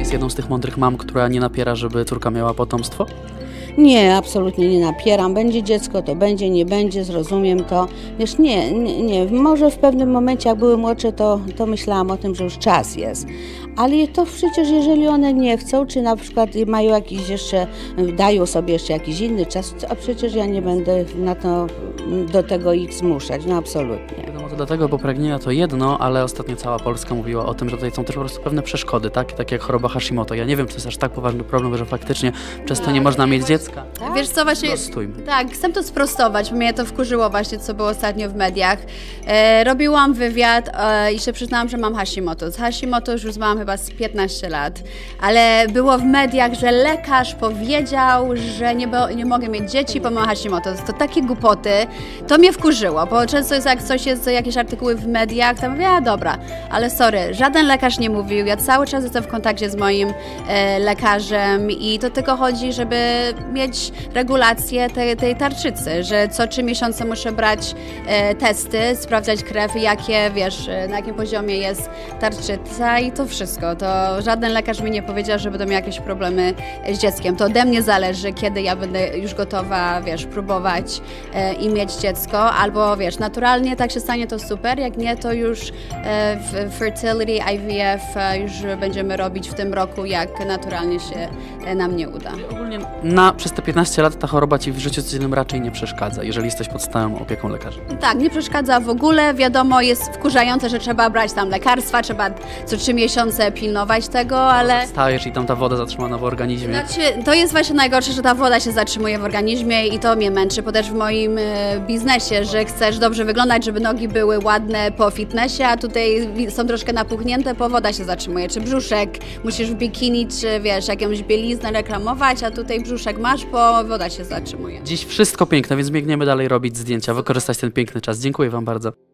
jest jedną z tych mądrych mam, która nie napiera, żeby córka miała potomstwo? Nie, absolutnie nie napieram. Będzie dziecko, to będzie, nie będzie, zrozumiem to. Wiesz, nie. Może w pewnym momencie, jak były młodsze, to myślałam o tym, że już czas jest. Ale to przecież, jeżeli one nie chcą, czy na przykład mają jakiś jeszcze, dają sobie jeszcze jakiś inny czas, a przecież ja nie będę do tego ich zmuszać, no absolutnie. Wiadomo to dlatego, bo pragnienia to jedno, ale ostatnio cała Polska mówiła o tym, że tutaj są też po prostu pewne przeszkody, tak jak choroba Hashimoto. Ja nie wiem, czy to jest aż tak poważny problem, że faktycznie przez to nie można mieć dziecka. Tak? Wiesz co, właśnie, tak, chcę to sprostować, bo mnie to wkurzyło właśnie, co było ostatnio w mediach. Robiłam wywiad i się przyznałam, że mam Hashimoto. Z Hashimoto już mam chyba z 15 lat, ale było w mediach, że lekarz powiedział, że nie mogę mieć dzieci, bo mam Hashimoto. To takie głupoty. To mnie wkurzyło, bo często jest, jak coś jest, jakieś artykuły w mediach, to mówię, a dobra, ale sorry, żaden lekarz nie mówił, ja cały czas jestem w kontakcie z moim lekarzem i do tego chodzi, żeby mieć regulację tej tarczycy, że co 3 miesiące muszę brać testy, sprawdzać krew, jakie, wiesz, na jakim poziomie jest tarczyca i to wszystko. To żaden lekarz mi nie powiedział, że będę miała jakieś problemy z dzieckiem. To ode mnie zależy, kiedy ja będę już gotowa, wiesz, próbować i mieć dziecko, albo wiesz, naturalnie tak się stanie, to super, jak nie, to już fertility, IVF już będziemy robić w tym roku, jak naturalnie się nam nie uda. Ogólnie przez te 15 lat ta choroba ci w życiu codziennym raczej nie przeszkadza, jeżeli jesteś pod stałą opieką lekarza. Tak, nie przeszkadza w ogóle, wiadomo, jest wkurzające, że trzeba brać tam lekarstwa, trzeba co 3 miesiące pilnować tego, ale... Stajesz i tam ta woda zatrzymana w organizmie. Znaczy, to jest właśnie najgorsze, że ta woda się zatrzymuje w organizmie i to mnie męczy, bo też w moim biznesie, że chcesz dobrze wyglądać, żeby nogi były ładne po fitnessie, a tutaj są troszkę napuchnięte, bo woda się zatrzymuje, czy brzuszek, musisz w bikini, czy wiesz, jakąś bieliznę reklamować, a tutaj brzuszek masz, bo woda się zatrzymuje. Dziś wszystko piękne, więc biegniemy dalej robić zdjęcia, wykorzystać ten piękny czas. Dziękuję wam bardzo.